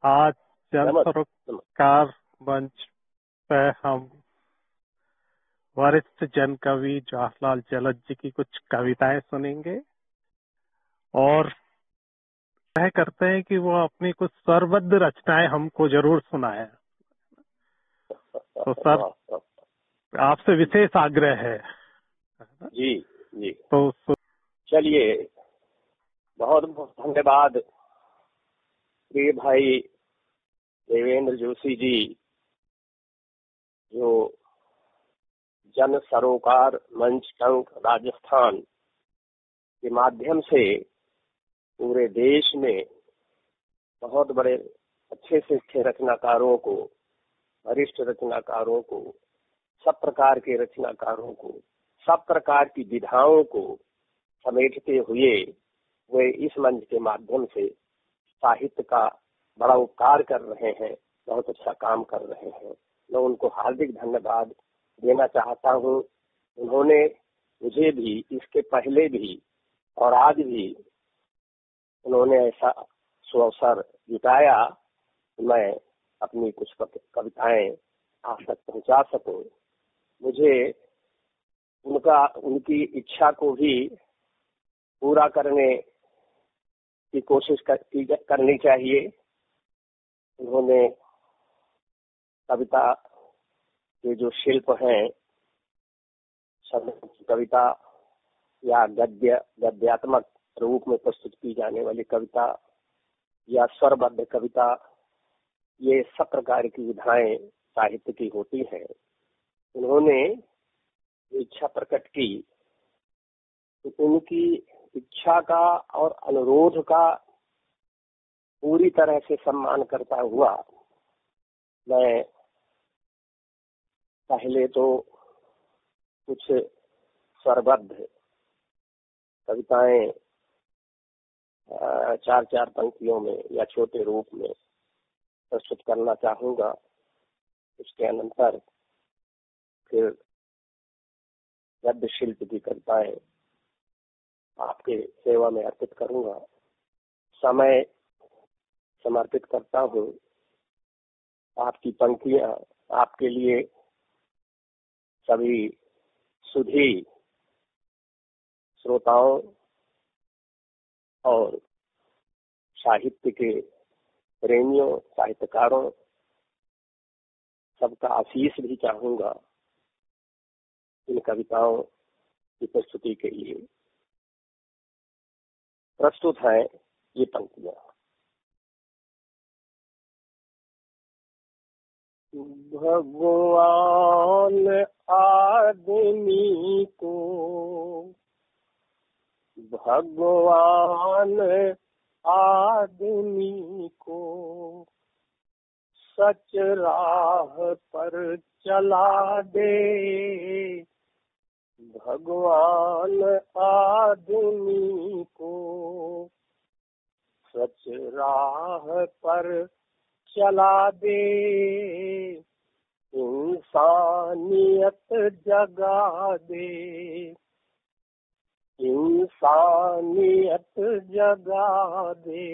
आज जन नमस्कार। सरोकार मंच पे हम वरिष्ठ जन कवि जवाहरलाल जलद जी की कुछ कविताएं सुनेंगे और तय करते हैं कि वो अपनी कुछ स्वरबद्ध रचनाएं हमको जरूर सुनाएं। तो सर, आपसे विशेष आग्रह है। जी जी, तो चलिए, बहुत बहुत धन्यवाद प्रिय भाई देवेंद्र जोशी जी, जो जन सरोकार मंच टंक राजस्थान के माध्यम से पूरे देश में बहुत बड़े अच्छे से अच्छे रचनाकारों को, वरिष्ठ रचनाकारों को, सब प्रकार के रचनाकारों को, सब प्रकार की विधाओं को समेटते हुए वे इस मंच के माध्यम से साहित्य का बड़ा उपकार कर रहे हैं, बहुत अच्छा काम कर रहे हैं। मैं उनको हार्दिक धन्यवाद देना चाहता हूँ। उन्होंने मुझे भी इसके पहले भी और आज भी उन्होंने ऐसा सुअवसर जुटाया कि मैं अपनी कुछ कविताएं आप तक पहुंचा सकूं। मुझे उनकी इच्छा को भी पूरा करने की कोशिश करनी चाहिए। उन्होंने कविता के जो शिल्प हैं, कविता या गद्यात्मक रूप में प्रस्तुत की जाने वाली कविता या स्वरबद्ध कविता, ये सब प्रकार की विधाएं साहित्य की होती हैं। उन्होंने इच्छा प्रकट की, उनकी इच्छा का और अनुरोध का पूरी तरह से सम्मान करता हुआ मैं पहले तो कुछ स्वरबद्ध कविताएं 4-4 पंक्तियों में या छोटे रूप में प्रस्तुत करना चाहूंगा। उसके अनंतर फिर गद्य शिल्प की कविताएं आपके सेवा में अर्पित करूंगा। समय समर्पित करता हूँ। आपकी पंक्तियां आपके लिए सभी सुधी श्रोताओं और साहित्य के प्रेमियों, साहित्यकारों, सबका आशीष भी चाहूंगा इन कविताओं की प्रस्तुति के लिए। प्रस्तुत है ये पंक्तियां। भगवान आदमी को, भगवान आदमी को सच राह पर चला दे। भगवान आदमी को सच राह पर चला दे। इंसानियत जगा दे, इंसानियत जगा दे।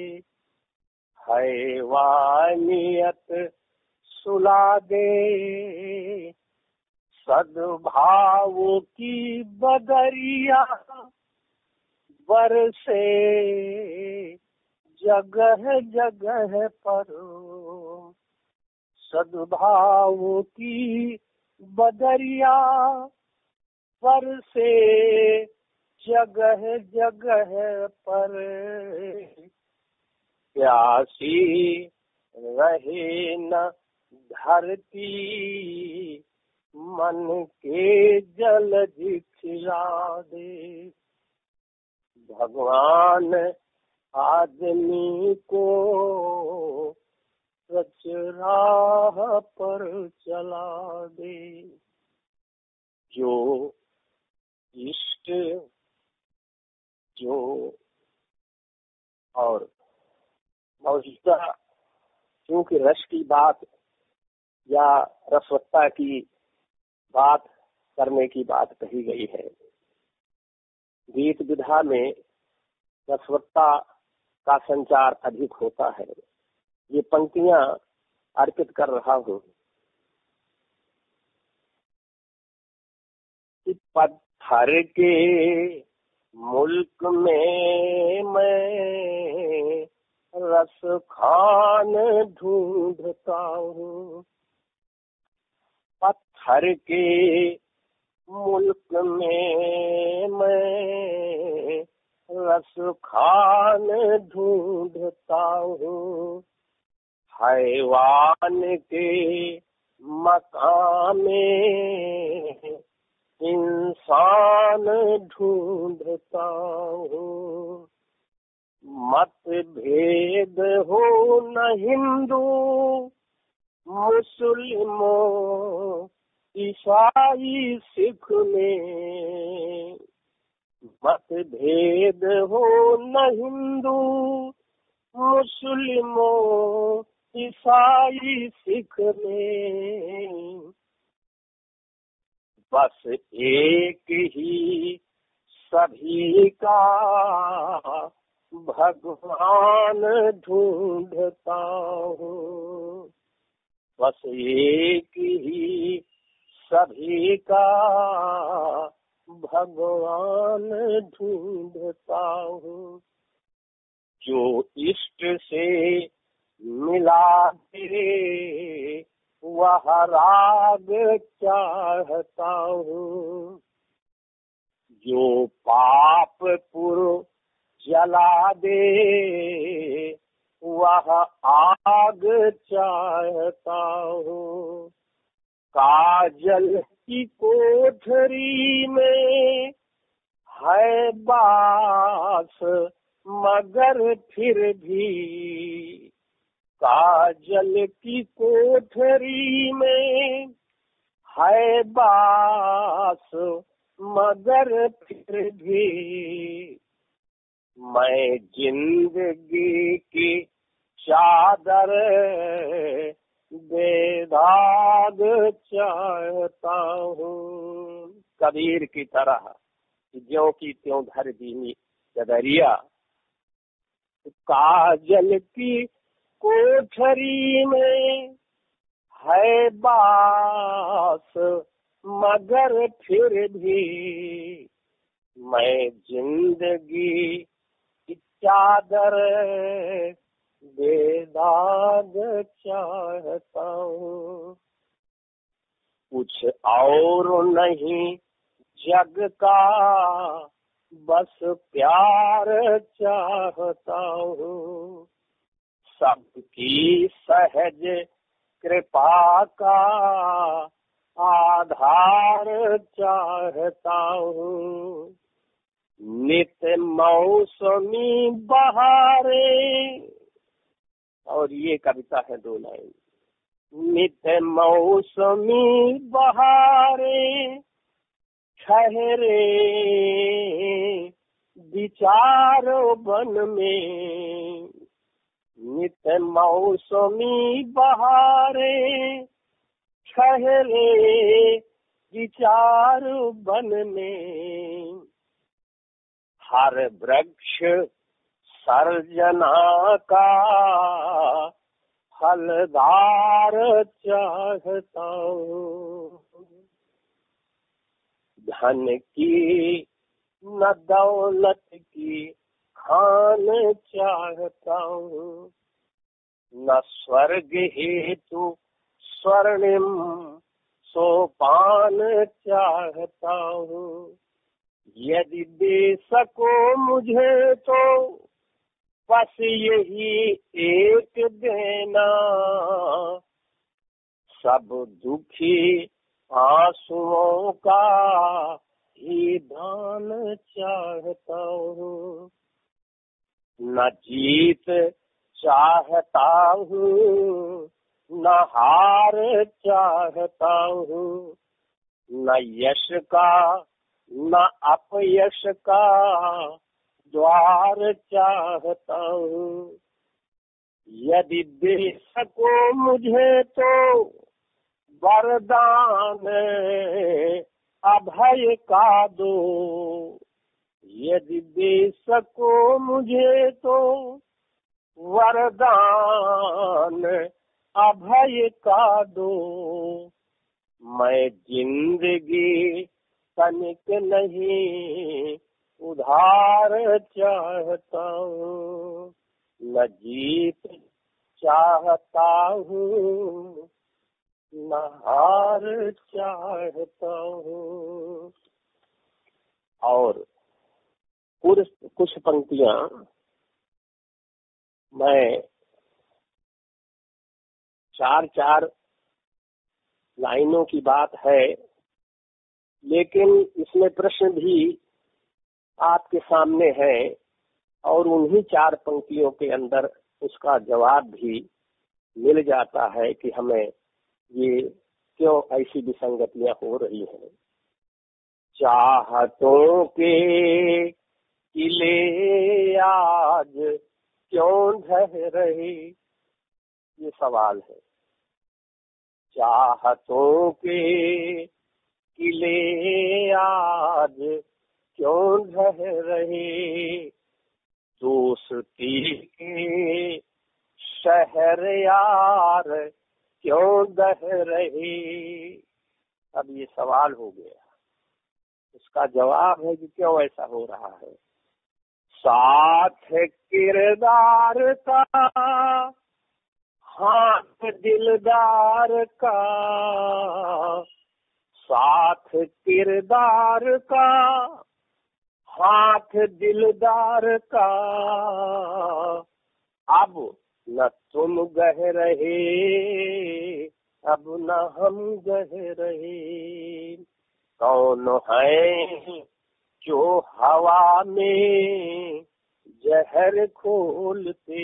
हैवानियत सुला दे। सद्भाव की बदरिया बरसे जगह जगह पर। सद्भाव की बदरिया बरसे जगह जगह पर। प्यासी रहे न धरती, मन के जल खिला दे। भगवान आदमी को सच राह पर चला दे। जो इष्ट जो और मौजूदा, क्योंकि रस की बात या रसवत्ता की बात करने की बात कही गई है। गीत विधा में रसवत्ता का संचार अधिक होता है। ये पंक्तियां अर्पित कर रहा हूँ कि पत्थर के मुल्क में मैं रस खान ढूंढता हूँ। पत्थर के मुल्क में मैं रस खान ढूंढता हूँ। हैवान के मकाम में इंसान ढूंढता हूँ। मत भेद हो न हिंदू मुस्लिमों ईसाई सिख में। मत भेद हो न हिंदू मुस्लिमों ईसाई सिख में। बस एक ही सभी का भगवान ढूंढता हूँ। बस एक ही सभी का भगवान ढूंढता हूँ। जो इष्ट से मिला दे वह राग चाहता हूँ। जो पाप पुर जला दे वह आग चाहता हूँ। काजल की कोठरी में है बास मगर फिर भी। काजल की कोठरी में है बास मगर फिर भी। मैं जिंदगी की चादर बेदाग चाहता हूँ। कबीर की तरह ज्यों की त्यों धर दीनी दरिया। काजल की कोठरी में है बास मगर फिर भी। मैं जिंदगी की चादर बेदाग चाहता हूँ। कुछ और नहीं जग का बस प्यार चाहता हूँ। सबकी सहज कृपा का आधार चाहता हूँ। नित्य मौसमी बहारे। और ये कविता है 2 लाइन। नित्य मौसमी बहारे ठहरे विचारो बन में। नित्य मौसमी बहारे ठहरे विचार बन में। हर वृक्ष सर्जना का फलदार चाहता हूँ। धन की न दौलत की खान चाहता हूँ। न स्वर्ग हेतु स्वर्णिम सोपान चाहता हूँ। यदि दे सको मुझे तो बस यही एक देना। सब दुखी आंसुओं का ही दान चाहता हूँ। न जीत चाहता हूँ न हार चाहता हूँ। न यश का न अपयश का द्वार चाहता हूँ। यदि दे सको मुझे तो वरदान अभय का दो। यदि दे सको मुझे तो वरदान अभय का दो, मैं जिंदगी तनिक नहीं उधार चाहता हूँ, न जीत चाहता हूँ न हार चाहता हूँ। और कुछ पंक्तियां मैं 4-4 लाइनों की बात है, लेकिन इसमें प्रश्न भी आपके सामने है और उन्हीं 4 पंक्तियों के अंदर उसका जवाब भी मिल जाता है कि हमें ये क्यों ऐसी विसंगतियां हो रही हैं। चाहतों के किले आज क्यों ढह रहे, ये सवाल है। चाहतों के किले आज क्यों ढह रहे, दोस्ती के शहर यार क्यों दह रहे। अब ये सवाल हो गया, उसका जवाब है कि क्यों ऐसा हो रहा है। साथ किरदार का, हाथ दिलदार का, साथ किरदार का, हाथ दिलदार का, अब न तुम गह रहे, अब न हम गह रहे। कौन है जो हवा में जहर खोलते,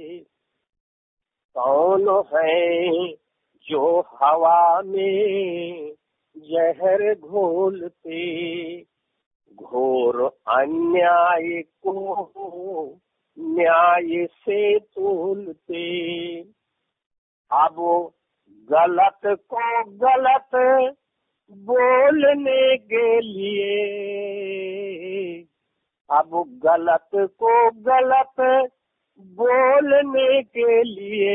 कौन है जो हवा में जहर घोलते, घोर अन्याय को न्याय से तोलते। अब गलत को गलत बोलने के लिए, अब गलत को गलत बोलने के लिए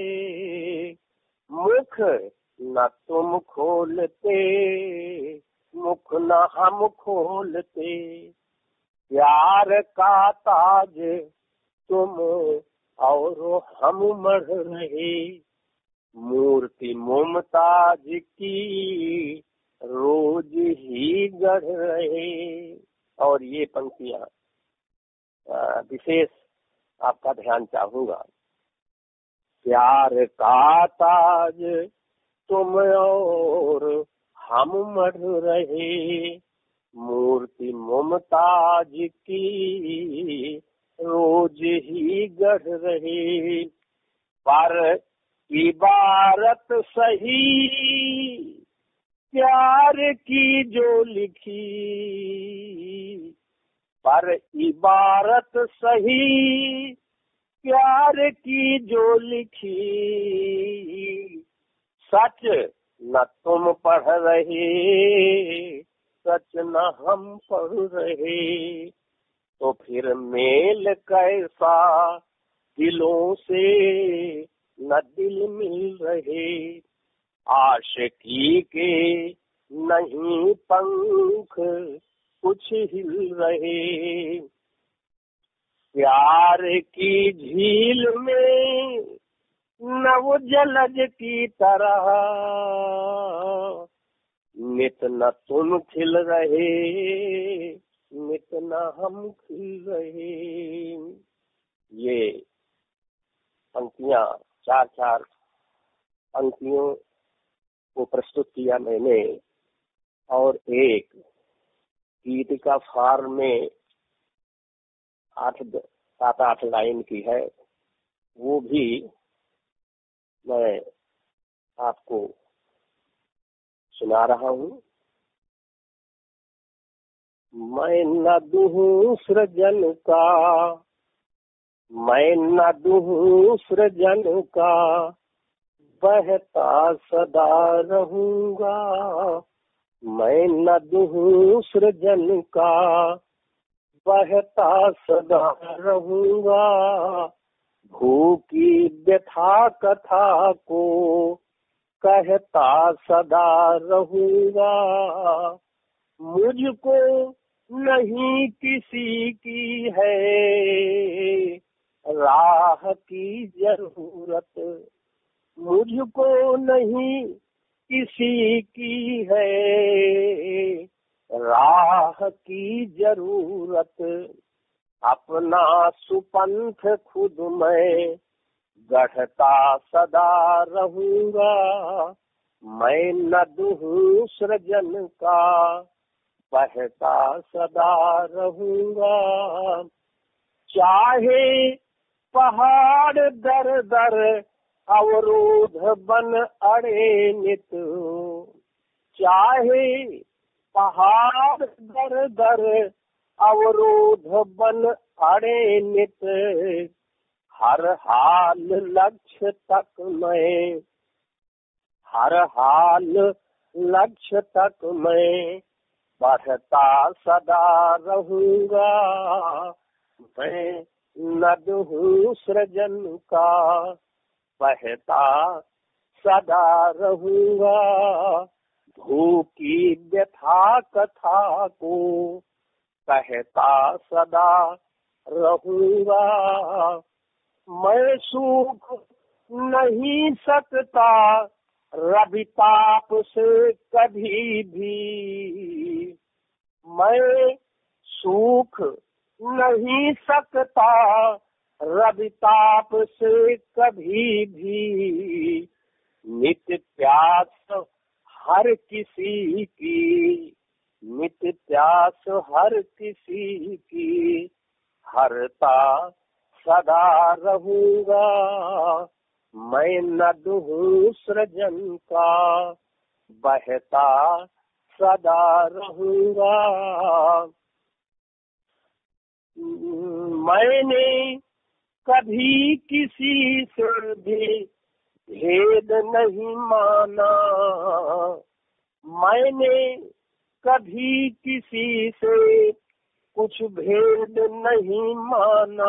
मुख न तुम खोलते, मुख न हम खोलते। प्यार का ताज तुम और हम मढ़ रहे, मूर्ति मुमताज की रोज ही गढ़ रहे। और ये पंक्तियां विशेष आपका ध्यान चाहूंगा। प्यार का ताज तुम और हम मढ़ रहे, मूर्ति मुमताज की रोज ही गढ़ रहे। पर इबारत सही प्यार की जो लिखी, पर इबारत सही प्यार की जो लिखी, सच न तुम पढ़ रहे, सच न हम पढ़ रहे। तो फिर मेल कैसा दिलों से न दिल मिल रहे, आशिकी के नहीं पंख कुछ हिल रहे। प्यार की झील में नव जलज की तरह नित न तुम खिल रहे, नित न हम खिल रहे। ये पंक्तियां 4-4 पंक्तियों को प्रस्तुत किया मैंने, और एक गीत का फार्म में 7-8 लाइन की है, वो भी मैं आपको सुना रहा हूँ। मैं न दूँ सृजन का, मैं न दूँ सृजन का, बहता सदा रहूंगा। मैं न दूँ सृजन का, बहता सदा रहूंगा। भू की व्यथा कथा को कहता सदा रहूंगा, मुझको नहीं किसी की है राह की जरूरत, मुझको नहीं किसी की है राह की जरूरत, अपना सुपंथ खुद मैं गढ़ता सदा रहूंगा, मैं नद हूँ सृजन का बहता सदा रहूंगा, चाहे पहाड़ दर दर अवरोध बन अड़े नित, चाहे पहाड़ दर दर अवरोध बन अड़े नित, हर हाल लक्ष्य तक मैं, हर हाल लक्ष्य तक मैं बढ़ता सदा रहूंगा, मैं नद हूँ सृजन का बहता सदा रहूंगा, भू की व्यथा कथा को कहता सदा रहूंगा, मैं सूख नहीं सकता रवि ताप से कभी भी, मैं सूख नहीं सकता रवि ताप से कभी भी, नित्य प्यास हर किसी की, नित्य प्यास हर किसी की हरता सदा रहूंगा, मैं नद हूँ सृजन का बहता सदा रहूंगा, मैंने कभी किसी से भी भेद नहीं माना, मैंने कभी किसी से कुछ भेद नहीं माना,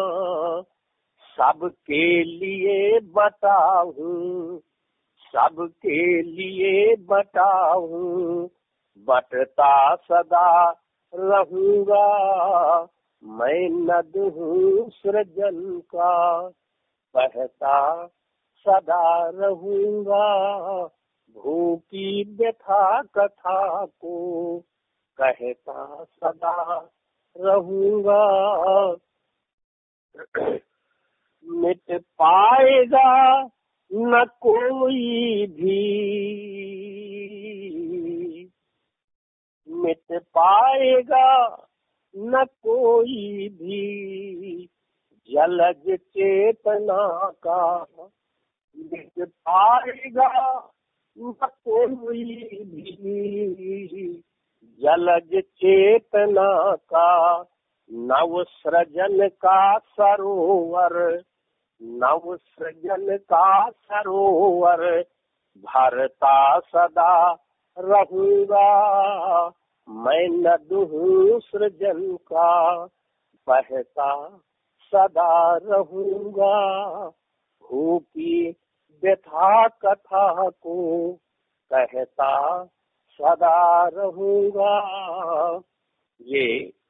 सबके लिए बताऊं, सबके लिए बताऊं, बटता सदा रहूंगा, मैं नद हूँ सृजन का बहता सदा रहूंगा, भू की व्यथा कथा को कहता सदा रहूंगा, मिट पाएगा न कोई भी, मिट पाएगा न कोई भी जलज चेतना का, मिट पाएगा न कोई भी जलज चेतना का, नव सृजन का सरोवर, नव सृजन का सरोवर भरता सदा रहूंगा, मैं नद हूँ सृजन का बहता सदा रहूंगा, भू की व्यथा कथा को कहता सदा रहूंगा। ये